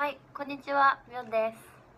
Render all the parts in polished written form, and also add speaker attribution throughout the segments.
Speaker 1: はい、こんにちは、みょんです。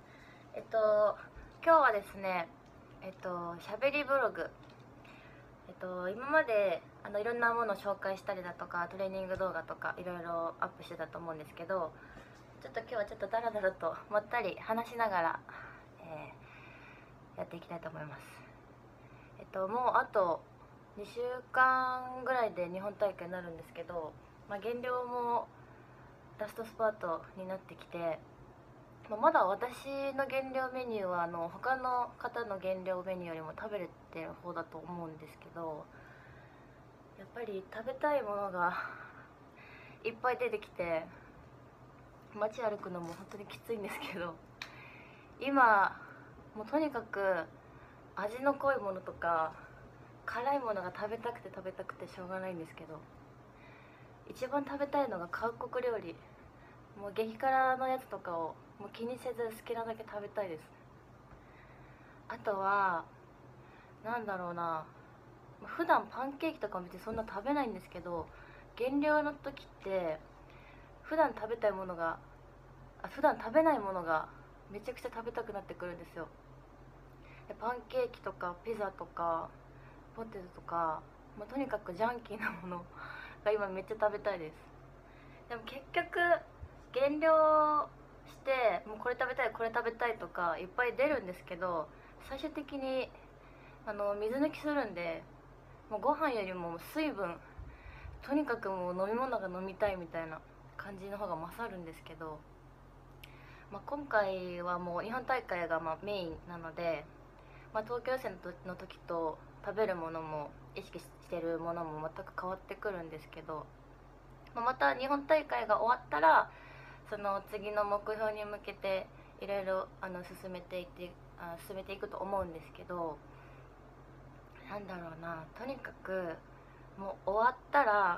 Speaker 1: 今日はですね、しゃべりブログ、今までいろんなものを紹介したりだとか、トレーニング動画とかいろいろアップしてたと思うんですけど、ちょっと今日はちょっとダラダラとまったり話しながら、やっていきたいと思います。もうあと2週間ぐらいで日本大会になるんですけど、減量もラストスパートになってきて、まだ私の減量メニューは他の方の減量メニューよりも食べれてる方だと思うんですけど、やっぱり食べたいものがいっぱい出てきて、街歩くのも本当にきついんですけど、今もうとにかく味の濃いものとか辛いものが食べたくて食べたくてしょうがないんですけど、一番食べたいのが韓国料理、もう激辛のやつとかをもう気にせず好きなだけ食べたいです。あとはなんだろうな、普段パンケーキとかも別にそんな食べないんですけど、減量の時って普段食べたいものが普段食べないものがめちゃくちゃ食べたくなってくるんですよ。でパンケーキとかピザとかポテトとか、とにかくジャンキーなものが今めっちゃ食べたいです。でも結局減量してもうこれ食べたいこれ食べたいとかいっぱい出るんですけど、最終的に水抜きするんで、もうご飯よりも水分、とにかくもう飲み物が飲みたいみたいな感じの方が勝るんですけど、今回はもう日本大会がメインなので、東京予選の時と食べるものも意識してるものも全く変わってくるんですけど、また日本大会が終わったらその次の目標に向けていろいろ進めていくと思うんですけど、なんだろうな、とにかくもう終わったら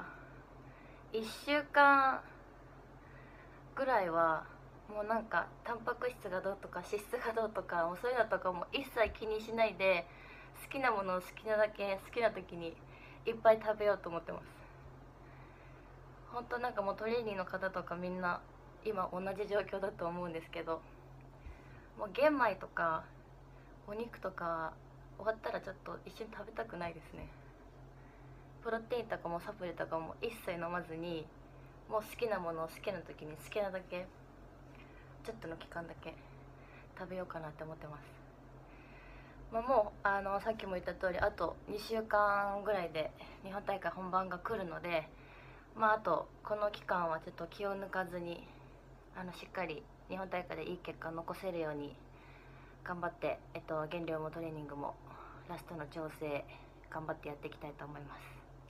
Speaker 1: 1週間ぐらいはもうなんかタンパク質がどうとか脂質がどうとかもうそういうのとかも一切気にしないで、好きなものを好きなだけ好きな時にいっぱい食べようと思ってます。本当なんかもうトレーニーの方とかみんな今同じ状況だと思うんですけど、もう玄米とかお肉とか終わったらちょっと一緒に食べたくないですね。プロテインとかもサプリとかも一切飲まずに、もう好きなものを好きな時に好きなだけちょっとの期間だけ食べようかなって思ってます。もうさっきも言った通りあと2週間ぐらいで日本大会本番が来るので、あとこの期間はちょっと気を抜かずにしっかり日本大会でいい結果を残せるように頑張って、減量もトレーニングもラストの調整頑張ってやっていきたいと思います。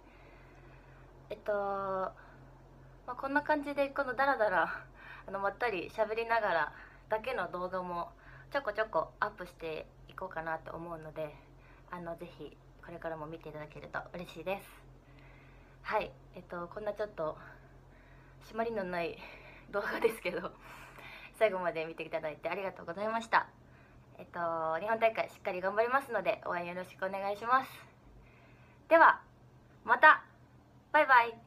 Speaker 1: こんな感じでこのダラダラまったり喋りながらだけの動画もちょこちょこアップしていこうかなと思うので、ぜひこれからも見ていただけると嬉しいです。はい、こんなちょっと締まりのない動画ですけど最後まで見ていただいてありがとうございました。日本大会しっかり頑張りますので応援よろしくお願いします。ではまた、バイバイ。